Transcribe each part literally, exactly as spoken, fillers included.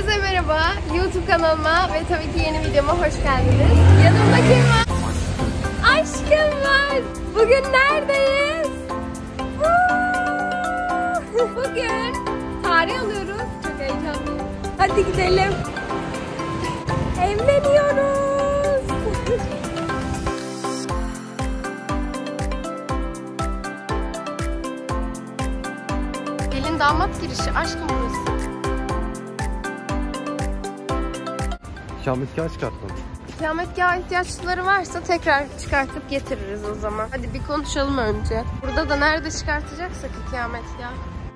Herkese merhaba. YouTube kanalıma ve tabii ki yeni videoma hoş geldiniz. Yanımda kim var? Aşkım var. Bugün neredeyiz? Bugün tarih alıyoruz. Çok heyecanlıyım. Hadi gidelim. Evleniyoruz. Gelin damat girişi. Aşkım burası. İkametgah çıkartmadım. İkametgah ihtiyaçları varsa tekrar çıkartıp getiririz o zaman. Hadi bir konuşalım önce. Burada da nerede çıkartacaksak ikametgah.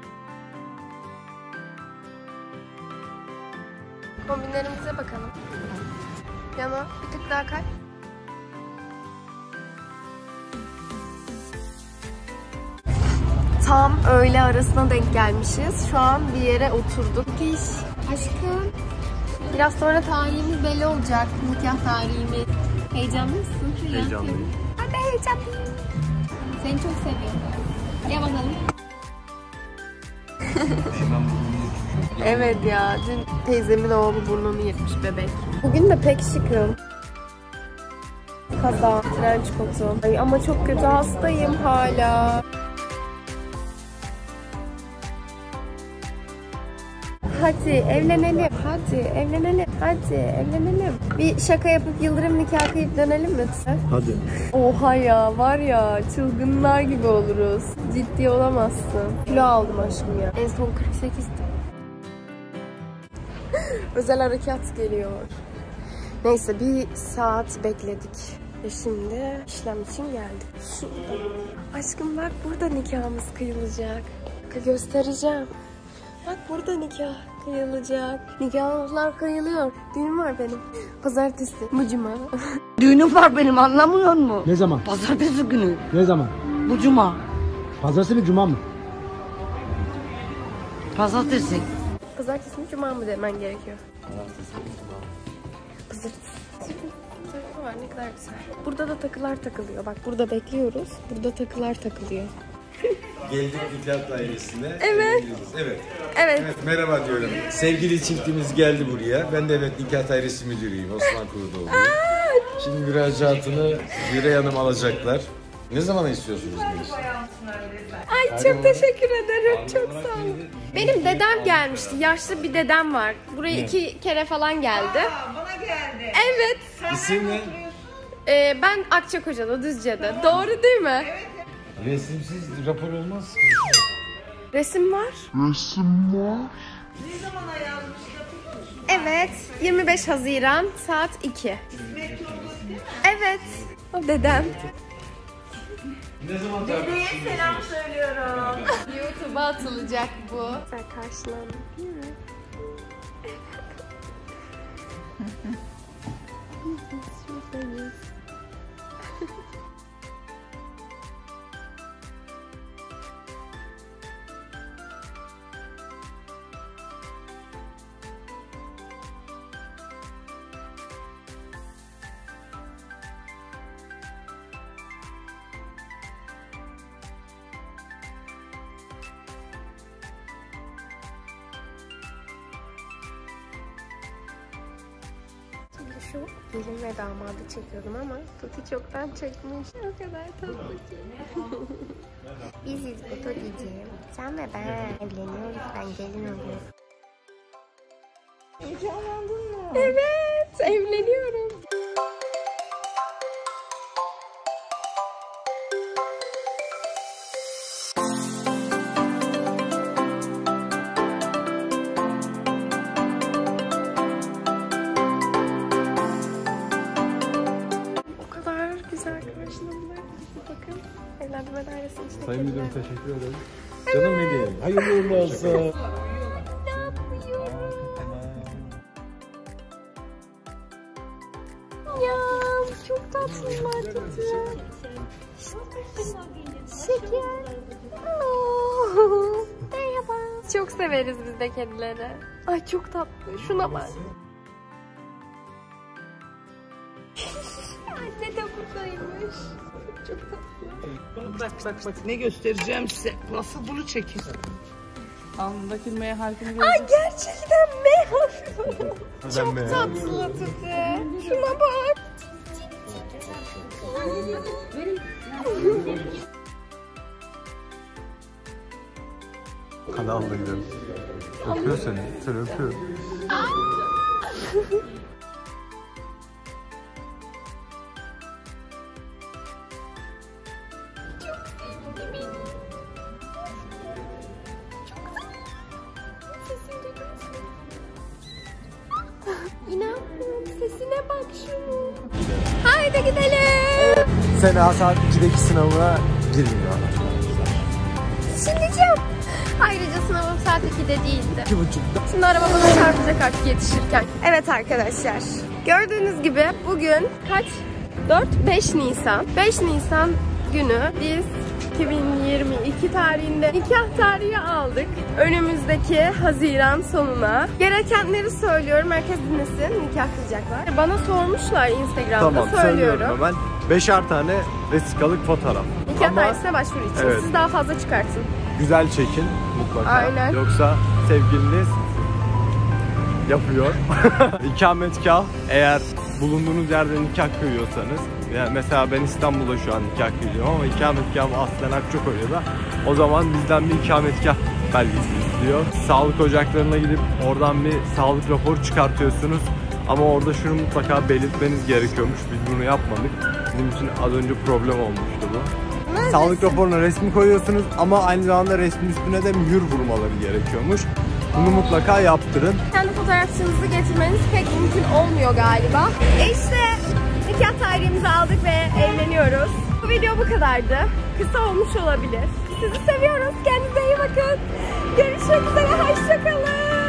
Kombinlerimize bakalım. Yana bir tık daha kay. Tam öğle arasına denk gelmişiz. Şu an bir yere oturduk. İş, aşkım. Biraz sonra tarihimiz belli olacak. Nikah tarihimiz. Heyecanlı mısın? Heyecanlıyım. Ben de heyecanlıyım. Seni çok seviyorum. Gel bakalım. Evet ya, dün teyzemin oğlu burnunu yırtmış bebek. Bugün de pek şıkım. Kaza, trench coat'um. Ay ama çok kötü, hastayım hala. Hadi evlenelim, hadi evlenelim, hadi evlenelim. Bir şaka yapıp yıldırım nikahı kıyıp dönelim lütfen. Hadi. Oha ya, var ya, çılgınlar gibi oluruz. Ciddi olamazsın. Kilo aldım aşkım ya. En son kırk sekizdi. Özel harekat geliyor. Neyse bir saat bekledik. Ve şimdi işlem için geldik. Şurada. Aşkım bak, burada nikahımız kıyılacak. Göstereceğim. Bak burada nikah kıyılacak. Nikahlar kıyılıyor. Düğün var benim. Pazartesi. Bu cuma. Düğünüm var benim, anlamıyor musun? Ne zaman? Pazartesi günü. Ne zaman? Bu cuma. Pazartesi mi cuma mı? Pazartesi. Pazartesi mi cuma mı demen gerekiyor. Pazartesi. Takı var, ne kadar güzel. Burada da takılar takılıyor. Bak burada bekliyoruz. Burada takılar takılıyor. Geldik nikah dairesine. Evet. Evet. Evet. Evet, merhaba diyorum. Sevgili çiftimiz geldi buraya. Ben de evet nikah dairesi müdürüyüm. Osman Kurudoğlu. Şimdi müracaatını Yüreği Hanım alacaklar. Ne zaman istiyorsunuz bu işi? Ay çok teşekkür ederim. Çok sağ olun. Benim dedem gelmişti. Yaşlı bir dedem var. Buraya iki kere falan geldi. Aa, bana geldi. Evet. İsim ne? Ee, ben Akçakoca'da, Düzce'de. Doğru değil mi? Resimsiz rapor olmaz. Resim var. Ne zaman yazmış yapılmış? Evet. yirmi beş Haziran saat iki. İsmet Turgut değil mi? Evet. O dedem. Ne zaman Dedeye selam söylüyorum. YouTube'a atılacak bu. Güzel karşılandım değil mi? Şu gelin ve damadı çekiyordum ama Tuti çoktan çekmiş. O kadar tatlı ki. Biziz bu Tuti'ciğim. Sen ve ben evleniyoruz. Ben gelin oluyorum. Heyecanlandın mı? Evet, evleniyorum. Güzel karşıladılar. Bakın, evlendirme dairesinin içinde. Sayın Müdürüm teşekkür ederim. Canım benim. Hayırlı uğurlu olsun. Ne yapıyorum? Ya çok tatlılar tutuyor. Şeker. Oo, merhaba. Çok severiz biz de kedileri. Ay çok tatlı. Şuna bak. Anne de buradaymış. Çok tatlı. Bak bak bak ne göstereceğim size. Nasıl bunu çekin. Alnındaki M harfini Ay gördüm. gerçekten M harfi var. Çok tatlı Tuti. Şuna bak. Kanalda gidelim. Öpüyor seni. Seni öpüyor. İnanmıyorum, sesine bak şunu. Haydi gidelim. Sena saat ikideki sınavına girmiyor. Şimdicim. Ayrıca sınavım saat ikide değildi. iki buçukta. Şimdi araba bana çarpacak artık yetişirken. Evet arkadaşlar. Gördüğünüz gibi bugün kaç? dört, beş Nisan. beş Nisan günü biz iki bin yirmi iki tarihinde nikah tarihi aldık. Önümüzdeki Haziran sonuna. Gerekenleri söylüyorum. Herkes dinlesin. Nikah kıyacaklar. Bana sormuşlar Instagram'da. Tamam, söylüyorum hemen. Beşer tane vesikalık fotoğraf. Nikah Ama tarihisine başvuru için. evet, Siz daha fazla çıkartın. güzel çekin mutlaka. Aynen. Yoksa sevgiliniz yapıyor. İkametgah, eğer bulunduğunuz yerde nikah kıyıyorsanız, yani mesela ben İstanbul'da şu an nikah kıyıyorum ama ikametgahım aslen Akçakoya'da. O zaman bizden bir ikametgah belgesi istiyor. Sağlık ocaklarına gidip oradan bir sağlık raporu çıkartıyorsunuz. Ama orada şunu mutlaka belirtmeniz gerekiyormuş. Biz bunu yapmadık. Bizim için az önce problem olmuştu bu. Neredesin? Sağlık raporuna resmi koyuyorsunuz ama aynı zamanda resmin üstüne de mühür vurmaları gerekiyormuş. Bunu mutlaka yaptırın. Kendi fotoğrafçınızı getirmeniz pek mümkün olmuyor galiba. E işte nikah tarihimizi aldık ve evleniyoruz. Bu video bu kadardı. Kısa olmuş olabilir. Sizi seviyoruz. Kendinize iyi bakın. Görüşmek üzere. Hoşçakalın.